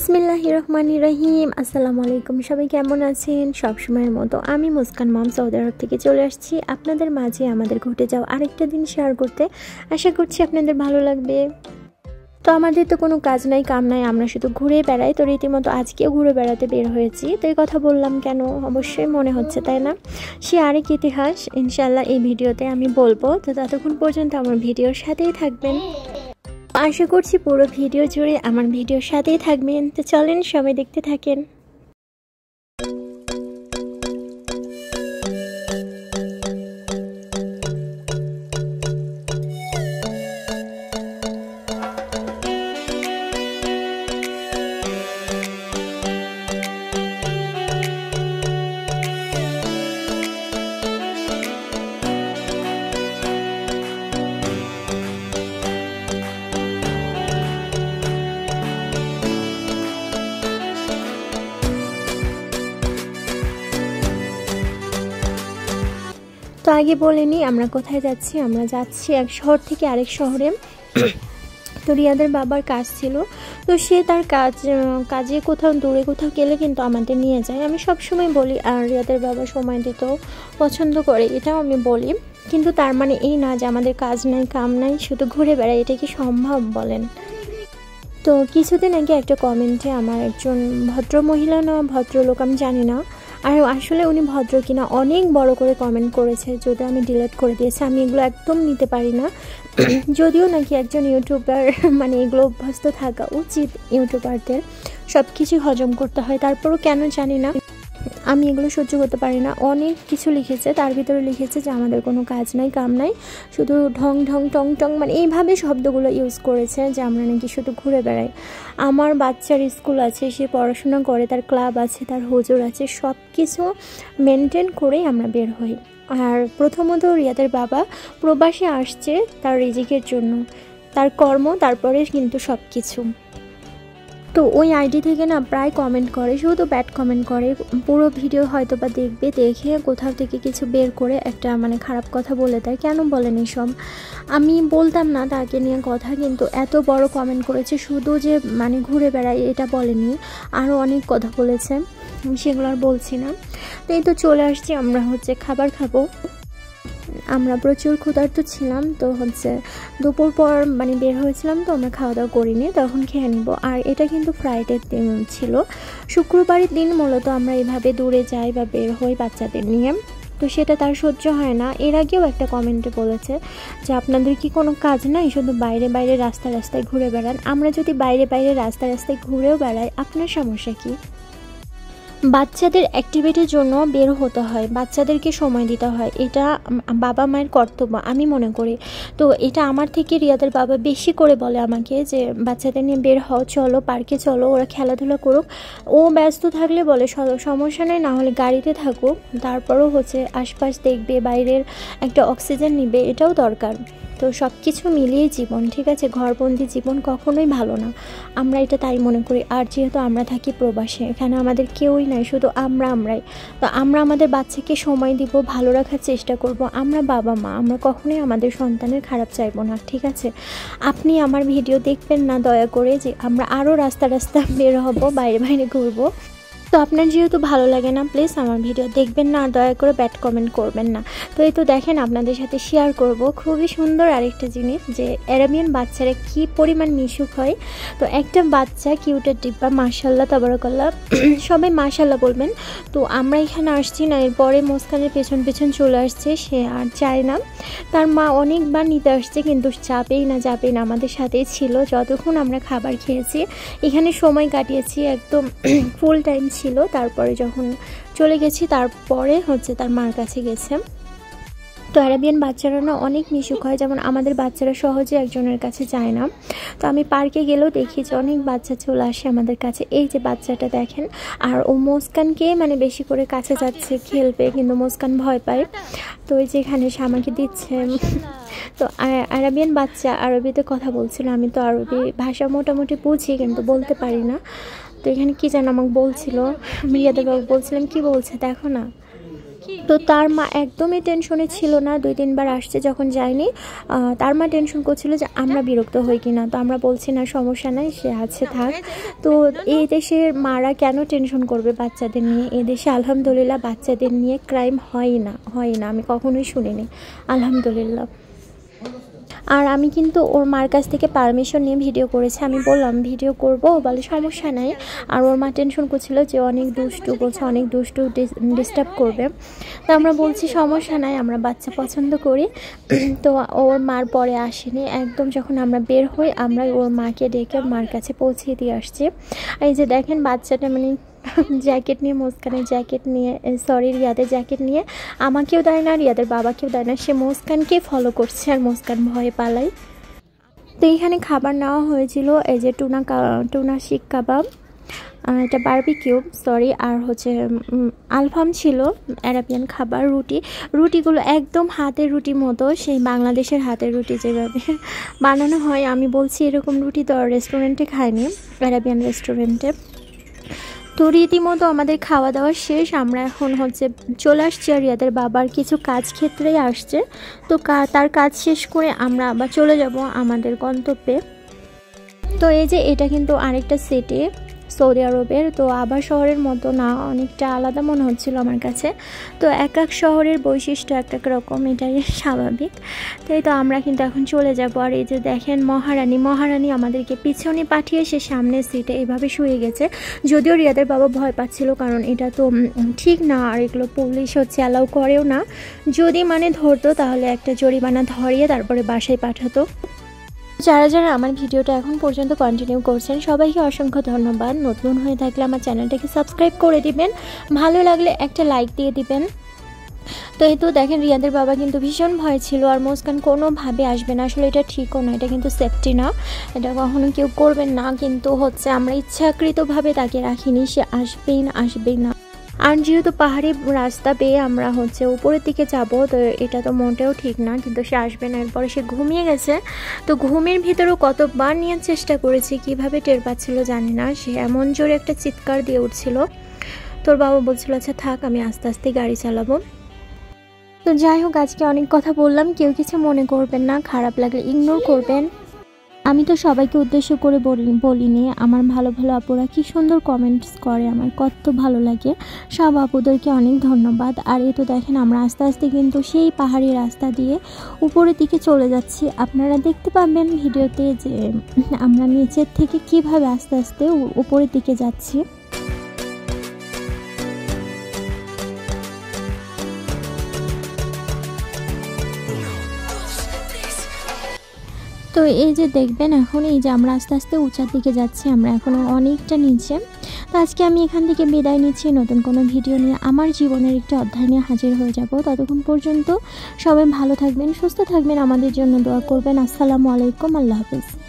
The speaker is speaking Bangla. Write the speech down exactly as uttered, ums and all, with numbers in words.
বিসমিল্লাহির রহমানির রহিম। আসসালামু আলাইকুম, সবাই কেমন আছেন? সবসময়ের মতো আমি মুস্কান মম সৌদি আরব থেকে চলে আসছি আপনাদের মাঝে আমাদের ঘটে যাওয়া আরেকটা দিন শেয়ার করতে। আশা করছি আপনাদের ভালো লাগবে। তো আমাদের তো কোনো কাজ নাই কাম নাই, আমরা শুধু ঘুরে বেড়াই। তো রীতিমতো আজকেও ঘুরে বেড়াতে বের হয়েছি। তো এই কথা বললাম কেন, অবশ্যই মনে হচ্ছে তাই না? সে আরেক ইতিহাস ইনশাল্লাহ এই ভিডিওতে আমি বলবো। তো ততক্ষণ পর্যন্ত আমার ভিডিওর সাথেই থাকবেন। আশা করছি পুরো ভিডিও জুড়ে আমার ভিডিওর সাথেই থাকবেন। তো চলেন সবাই দেখতে থাকেন। তো আগে বলে নিই আমরা কোথায় যাচ্ছি। আমরা যাচ্ছি এক শহর থেকে আরেক শহরে। তো রিয়াদের বাবার কাজ ছিল, তো সে তার কাজ কাজে কোথাও দূরে কোথাও গেলে কিন্তু আমাদের নিয়ে যায়। আমি সবসময় বলি, আর রিয়াদের বাবা সময় দিতেও পছন্দ করে, এটাও আমি বলি। কিন্তু তার মানে এই না যে আমাদের কাজ নাই কাম নাই, শুধু ঘুরে বেড়াই। এটা কি সম্ভব বলেন? তো কিছুদিন আগে একটা কমেন্টে আমার একজন ভদ্র মহিলা না ভদ্রলোক আমি জানি না, আর আসলে উনি ভদ্র কিনা অনেক বড় করে কমেন্ট করেছে, যদি আমি ডিলিট করে দিয়েছি। আমি এগুলো একদম নিতে পারি না। যদিও নাকি একজন ইউটিউবার মানে এগুলো অভ্যস্ত থাকা উচিত, ইউটিউবারদের সব কিছু হজম করতে হয়, তারপরও কেন জানি না আমি এগুলো সহ্য করতে পারি না। অনেক কিছু লিখেছে, তার ভিতরে লিখেছে যে আমাদের কোনো কাজ নাই কাম নাই, শুধু ঢং ঢং টং টং, মানে এইভাবে শব্দগুলো ইউজ করেছে যে আমরা নাকি শুধু ঘুরে বেড়াই। আমার বাচ্চার স্কুল আছে, সে পড়াশোনা করে, তার ক্লাব আছে, তার হুজুর আছে, সব কিছু মেনটেন করেই আমরা বের হই। আর প্রথমত রিয়াদের বাবা প্রবাসে আসছে তার রিজিকের জন্য, তার কর্ম, তারপরে কিন্তু সব কিছু। তো ওই আইডি থেকে না প্রায় কমেন্ট করে, শুধু ব্যাড কমেন্ট করে। পুরো ভিডিও হয়তো বা দেখবে, দেখে কোথাও থেকে কিছু বের করে একটা মানে খারাপ কথা বলে দেয়। কেন বলেন এসব? আমি বলতাম না তাকে নিয়ে কথা, কিন্তু এত বড় কমেন্ট করেছে। শুধু যে মানে ঘুরে বেড়াই এটা বলেনি, আরও অনেক কথা বলেছে, সেগুলো আর বলছি না। তো এই তো চলে আসছি, আমরা হচ্ছে খাবার খাবো। আমরা প্রচুর ক্ষুধার্ত ছিলাম, তো হচ্ছে দুপুর পর মানে বের হয়েছিলাম, তো আমরা খাওয়া দাওয়া করিনি, তখন খেয়ে নিব। আর এটা কিন্তু ফ্রাইডের দিন ছিল, শুক্রবারের দিন মূলত আমরা এভাবে দূরে যাই বা বের হই বাচ্চাদের নিয়ে। তো সেটা তার সহ্য হয় না। এর আগেও একটা কমেন্টে বলেছে যে আপনাদের কি কোনো কাজ নাই, শুধু বাইরে বাইরে রাস্তা রাস্তায় ঘুরে বেড়ান। আমরা যদি বাইরে বাইরে রাস্তা রাস্তায় ঘুরেও বেড়াই, আপনার সমস্যা কি? বাচ্চাদের অ্যাক্টিভিটির জন্য বের হতে হয়, বাচ্চাদেরকে সময় দিতে হয়, এটা বাবা মায়ের কর্তব্য আমি মনে করি। তো এটা আমার থেকে রিয়াদের বাবা বেশি করে বলে আমাকে যে বাচ্চাদের নিয়ে বের হও, চলো পার্কে চলো, ওরা খেলাধুলা করুক। ও ব্যস্ত থাকলে বলে সমস্যা নেই, না হলে গাড়িতে থাকুক, তারপরও হচ্ছে আশপাশ দেখবে, বাইরের একটা অক্সিজেন নিবে, এটাও দরকার। তো সব কিছু মিলিয়ে জীবন, ঠিক আছে? ঘরবন্দি জীবন কখনোই ভালো না, আমরা এটা তাই মনে করি। আর যেহেতু আমরা থাকি প্রবাসে, এখানে আমাদের কেউই নাই, শুধু আমরা আমরাই। তো আমরা আমাদের বাচ্চাকে সময় দিব, ভালো রাখার চেষ্টা করব। আমরা বাবা মা, আমরা কখনোই আমাদের সন্তানের খারাপ চাইবো না, ঠিক আছে? আপনি আমার ভিডিও দেখবেন না দয়া করে যে আমরা আরও রাস্তা রাস্তা বের হব, বাইরে বাইরে ঘুরবো। তো আপনার যেহেতু ভালো লাগে না, প্লিজ আমার ভিডিও দেখবেন না, আর দয়া করে ব্যাড কমেন্ট করবেন না। তো এই তো দেখেন আপনাদের সাথে শেয়ার করব খুবই সুন্দর আরেকটা জিনিস, যে অ্যারাবিয়ান বাচ্চারা কি পরিমাণ মিশুক হয়। তো একটা বাচ্চা কিউটের ডিব্বা, মাশাল্লাহ তাবারাকাল্লাহ, সবাই মাশাল্লাহ বলবেন। তো আমরা এখানে আসছি না, এরপরে মুস্কানের পেছন পেছন চলে আসছে, সে আর চায় না। তার মা অনেকবার নিতে আসছে, কিন্তু যাবেই না যাবেই না, আমাদের সাথেই ছিল যতক্ষণ আমরা খাবার খেয়েছি, এখানে সময় কাটিয়েছি, একদম ফুল টাইম ছিল। তারপরে যখন চলে গেছি, তারপরে হচ্ছে তার মার কাছে গেছে। তো অ্যারাবিয়ান বাচ্চারা না অনেক মিশুক হয়, যেমন আমাদের বাচ্চারা সহজে একজনের কাছে যায় না। তো আমি পার্কে গেলেও দেখি যে অনেক বাচ্চা চলে আসে আমাদের কাছে। এই যে বাচ্চাটা দেখেন, আর ও মুস্কানকে মানে বেশি করে কাছে যাচ্ছে, খেলবে, কিন্তু মুস্কান ভয় পায়। তো ওই যেখানে সে আমাকে দিচ্ছে। তো আরবিয়ান বাচ্চা আরবিতে কথা বলছিল, আমি তো আরবি ভাষা মোটামুটি বুঝি, কিন্তু বলতে পারি না। তো এখানে কি যেন আমাকে বলছিল, রিয়াদের বাবু বলছিলাম, কি বলছে দেখো না। তো তার মা একদমই টেনশনে ছিল না, দুই তিনবার আসছে যখন যায়নি তার মা টেনশন করছিল যে আমরা বিরক্ত হই কিনা। তো আমরা বলছি না সমস্যা নাই, সে আছে থাক। তো এই দেশের মারা কেন টেনশন করবে বাচ্চাদের নিয়ে? এই দেশে আলহামদুলিল্লাহ বাচ্চাদের নিয়ে ক্রাইম হয় না, হয় না, আমি কখনোই শুনিনি আলহামদুলিল্লাহ। আর আমি কিন্তু ওর মার কাছ থেকে পারমিশন নিয়ে ভিডিও করেছি। আমি বললাম ভিডিও করব, বলে সমস্যা নাই। আর ওর মা টেনশন করছিল যে অনেক দুষ্টু, বলছে অনেক দুষ্টু, ডিস্টার্ব করবে। তো আমরা বলছি সমস্যা নাই, আমরা বাচ্চা পছন্দ করি। তো ওর মার পরে আসেনি, একদম যখন আমরা বের হই আমরা ওর মাকে ডেকে মার কাছে পৌঁছে দিয়ে আসছি। এই যে দেখেন বাচ্চাটা মানে জ্যাকেট নিয়ে, মুস্কানের জ্যাকেট নিয়ে, সরি রিয়াদের জ্যাকেট নিয়ে আমাকেও দেয় না, রিয়াদের বাবাকেও দেয় না, সে মুস্কানকে ফলো করছে আর মুস্কান ভয়ে পালায়। তো এইখানে খাবার নেওয়া হয়েছিল, এই যে টুনা টুনা শিক কাবাব, এটা বারবিকিউ সরি, আর হচ্ছে আলফাম ছিল, আরাবিয়ান খাবার, রুটি। রুটিগুলো একদম হাতের রুটি মতো, সেই বাংলাদেশের হাতের রুটি যেভাবে বানানো হয়। আমি বলছি এরকম রুটি তো রেস্টুরেন্টে খাইনি, আরাবিয়ান রেস্টুরেন্টে। তো রীতিমতো আমাদের খাওয়া দাওয়া শেষ, আমরা এখন হচ্ছে চলে আসছি। আর রিয়াদের বাবার কিছু কাজ ক্ষেত্রেই আসছে, তো তার কাজ শেষ করে আমরা আবার চলে যাব আমাদের গন্তব্যে। তো এই যে এটা কিন্তু আরেকটা সিটি সৌদি আরবের, তো আবার শহরের মতো না, অনেকটা আলাদা মনে হচ্ছিল আমার কাছে। তো এক এক শহরের বৈশিষ্ট্য এক এক রকম, এটাই স্বাভাবিক। তাই তো আমরা কিন্তু এখন চলে যাব। আর এই যে দেখেন মহারানী, মহারানী আমাদেরকে পিছনে পাঠিয়ে সে সামনের সিটে এভাবে শুয়ে গেছে। যদিও রিয়াদের বাবা ভয় পাচ্ছিল, কারণ এটা তো ঠিক না, আর এগুলো পুলিশ হচ্ছে অ্যালাউ করেও না। যদি মানে ধরতো তাহলে একটা জরিমানা ধরিয়ে তারপরে বাসায় পাঠাতো। যারা যারা আমার ভিডিওটা এখন পর্যন্ত কন্টিনিউ করছেন সবাইকে অসংখ্য ধন্যবাদ। নতুন হয়ে থাকলে আমার চ্যানেলটাকে সাবস্ক্রাইব করে দিবেন, ভালো লাগলে একটা লাইক দিয়ে দিবেন। তো এই তো দেখেন রিয়াদের বাবা কিন্তু ভীষণ ভয় ছিল, আর মুস্কান কোনোভাবে আসবে না, আসলে এটা ঠিকও না, এটা কিন্তু সেফটি না, এটা কখনো কেউ করবেন না। কিন্তু হচ্ছে আমরা ইচ্ছাকৃতভাবে তাকে রাখিনি, সে আসবেই না, আসবেই না। আর যেহেতু পাহাড়ি রাস্তা পেয়ে আমরা হচ্ছে উপরের দিকে যাব, তো এটা তো মোটেও ঠিক না, কিন্তু সে আসবে না। এরপরে সে ঘুমিয়ে গেছে। তো ঘুমের ভিতরেও কতবার নেওয়ার চেষ্টা করেছি, কিভাবে টের পাচ্ছিল জানি না, সে এমন জোরে একটা চিৎকার দিয়ে উঠছিল। তোর বাবা বলছিল আচ্ছা থাক আমি আস্তে আস্তে গাড়ি চালাবো। তো যাই হোক, আজকে অনেক কথা বললাম, কেউ কিছু মনে করবেন না, খারাপ লাগলে ইগনোর করবেন। আমি তো সবাইকে উদ্দেশ্য করে বলিনি, আমার ভালো ভালো আপুরা কি সুন্দর কমেন্টস করে, আমার কত ভালো লাগে। সব আপুদেরকে অনেক ধন্যবাদ। আর এই তো দেখেন আমরা আস্তে আস্তে কিন্তু সেই পাহাড়ি রাস্তা দিয়ে উপরের দিকে চলে যাচ্ছি। আপনারা দেখতে পাবেন ভিডিওতে যে আমরা নিচের থেকে কিভাবে আস্তে আস্তে উপরের দিকে যাচ্ছি। তো এই যে দেখবেন এখন এই যে আমরা আস্তে আস্তে উঁচার দিকে যাচ্ছি, আমরা এখনও অনেকটা নিচে। তো আজকে আমি এখান থেকে বিদায় নিচ্ছি, নতুন কোনো ভিডিও নিয়ে আমার জীবনের একটি অধ্যায় নিয়ে হাজির হয়ে যাব। ততক্ষণ পর্যন্ত সবাই ভালো থাকবেন, সুস্থ থাকবেন, আমাদের জন্য দোয়া করবেন। আসসালামু আলাইকুম, আল্লাহ হাফিজ।